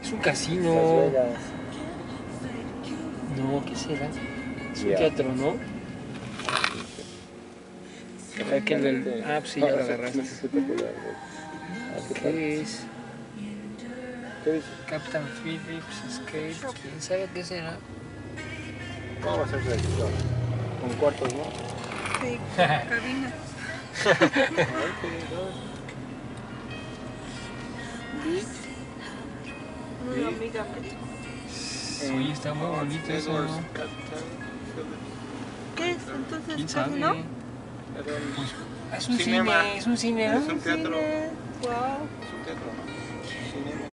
Es un casino. Las Vegas. No, ¿qué será? Es un Ya. teatro, ¿no? Aquel del... Ah, pues sí, ya lo agarraste. Es espectacular, güey. ¿Qué es? ¿Qué dice? Captain Phillips Escape. ¿Quién sabe qué será? ¿Cómo va a ser selección? Con cuartos, ¿no? Sí, cabina. Una amiga me dijo. Oye, está muy bonito eso. ¿Qué es entonces? ¿Quién sabe? ¿Casino? Es un cine, es un cine, ¿no? Es un teatro. Wow. Es un teatro, ¿no? Cinema.